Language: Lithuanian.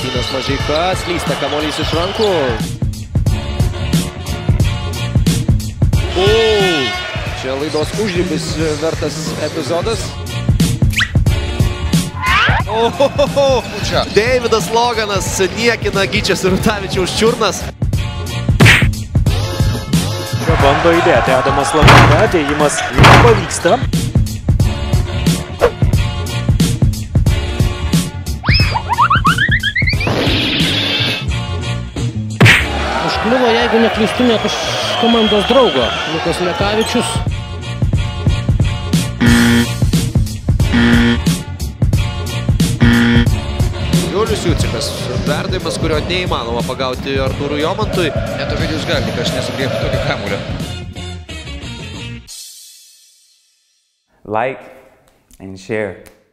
Martynas Mažeika, slysta kamuolys iš rankų. Čia laidos užribis vertas epizodas. Deividas Loganas niekina Gyčio Rutavičiaus čiurnas. Čia bando įdėti Adamas Lagana, dėjimas nepavyksta. Užkliuvo, jeigu neklystu, net už komandos draugo Lukas Lekavičius. Julius Jucikas, perdavimas, kurio neįmanoma pagauti Artūrui Jomantui. Net Ovidijus gali, aš nesugriebti tokį kamuolį. Like and share.